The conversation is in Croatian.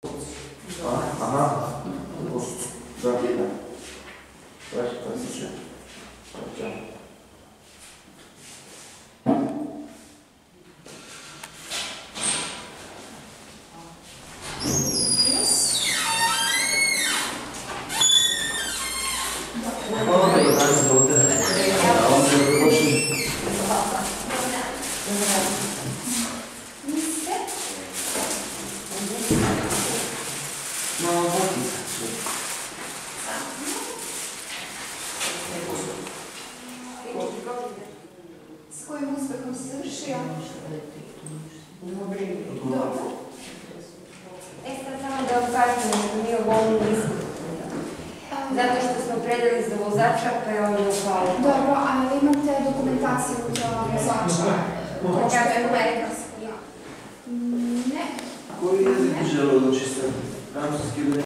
Aha. Da. Классическая. S kojim uspehom si završio? Dobro. Sad samo da vam kažem što mi u ovom listu. Zato što smo predali za vozača, pa je on upao. Dobro, ali imate dokumentaciju za vozača? Pokažem amerikansku. Ne. Koji jezik žele odlučiti? Francuski ili